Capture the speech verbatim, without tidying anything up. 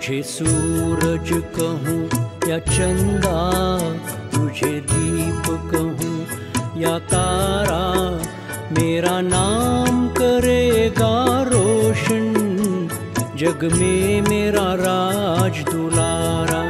तुझे सूरज कहूँ या चंदा, तुझे दीप कहूँ या तारा, मेरा नाम करेगा रोशन, जग में मेरा राज दुलारा।